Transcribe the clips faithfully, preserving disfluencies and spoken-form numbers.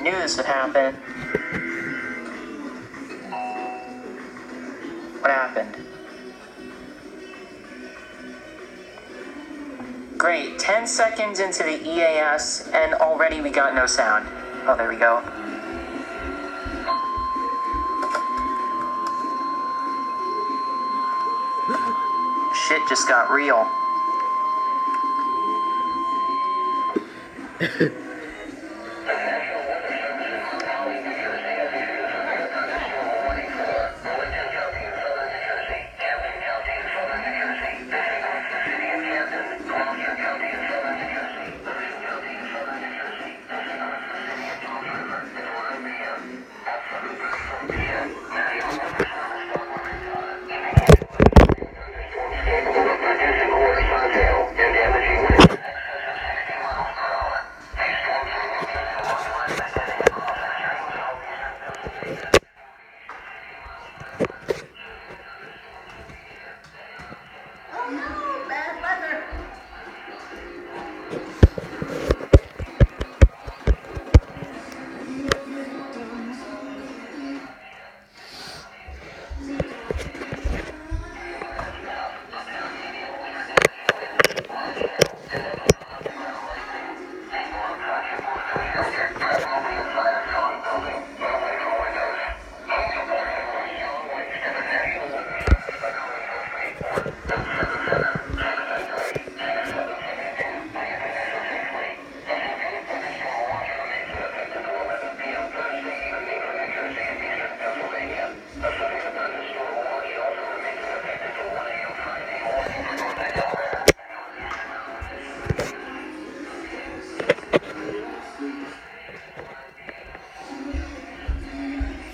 knew this would happen. What happened? Great, ten seconds into the E A S, and already we got no sound. Oh, there we go. Shit just got real.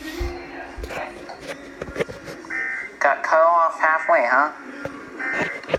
Got cut off halfway, huh?